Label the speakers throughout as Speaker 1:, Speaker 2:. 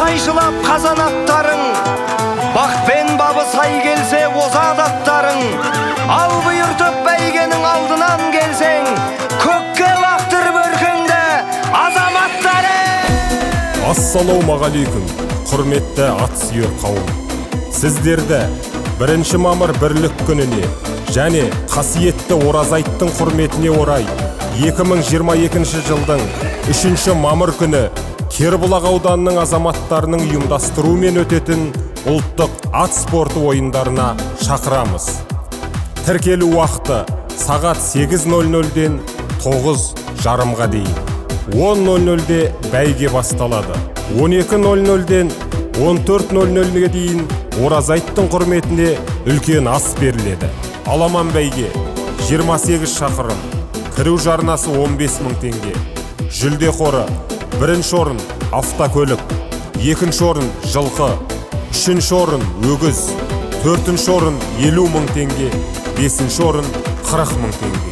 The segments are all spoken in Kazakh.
Speaker 1: сайшылап қазан аттарың, бақпен бабы сай келсе озат аттарың, ал бұйыртып бәйгенің алдынан келсең, көкке лақтырып өркеңді азаматтарың.
Speaker 2: Ассалаумағалейкум, құрметті ат сүйер қауым. Сіздерді 1 мамыр бірлік күніне және қасиетті ораза айттың құрметіне орай 2022 жылдың 3 мамыр күні Кербұлақ ауданының азаматтарының ұйымдастыруымен өтетін ұлттық ат спорты ойындарына шақырамыз. Тіркелу уақыты сағат 8:00-ден 9:30-ға дейін. 10:00-де бәйге басталады. 12:00-ден 14:00-ге дейін ораза айттың құрметіне үлкен ас беріледі. Аламан бәйге 28 шақырым, кіру жарнасы 15 мың теңге. Жүлде қоры: 1 орын автокөлік, 2 орын жылқы, 3 орын өгіз, 4 орын 50 мың теңге, 5 орын 40 мың теңге.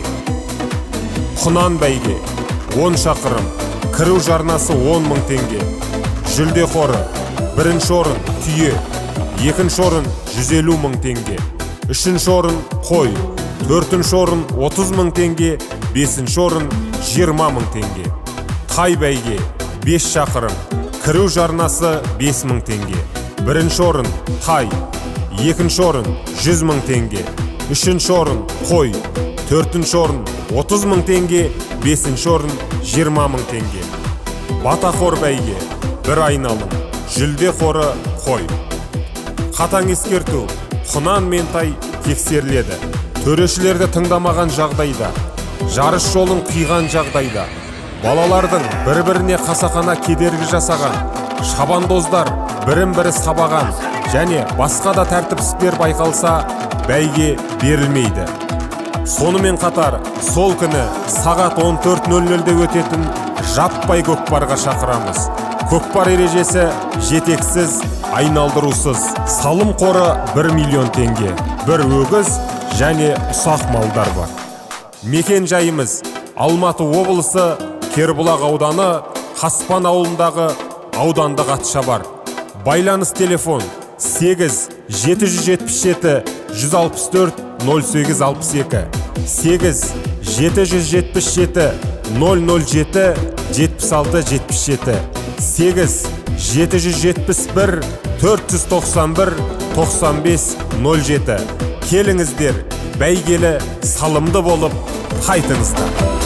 Speaker 2: Құнан бәйге 10 шақырым, кіру жарнасы 10 мың теңге. Жүлде қоры: 1 орын түйе, 2 орын 150 мың теңге, 3 орын қой, 4 орын 30 мың теңге, 5 орын 20 мың теңге. Тай бәйге 5 шақырым, кіру жарнасы 5 мың теңге. 1 орын тай, 2 орын 100 мың теңге, 3 орын қой, 4 орын 30 мың теңге, 5 орын 20 мың теңге. Батақор бәйге 1 айналым, жүлде қоры қой. Қатаң ескерту: құнан мен тай тексеріледі. Төрешілерді тыңдамаған жағдайда, жарыс жолын қиған жағдайда, балалардың бір-біріне қасақана кедергі жасаған, шабандоздар бірін-бірі сабаған және басқа да тәртіпсіздіктер байқалса, бәйге берілмейді. Сонымен қатар, сол күні сағат 14:00-де өтетін жаппай көкпарға шақырамыз. Көкпар ережесі: жетексіз, айналдырусыз. Салым қоры 1 миллион теңге. 1 өгіз және ұсақ малдар бар. Мекен жайымыз: Алматы облысы, Кербұлақ ауданы, Қаспан ауылындағы аудандық атшабар. Байланыс телефон: 8 777 164 0862, 8 777 007 76 77, 8 771 491 95 07. Келіңіздер, бәйгелі, салымды болып қайтыңыздар.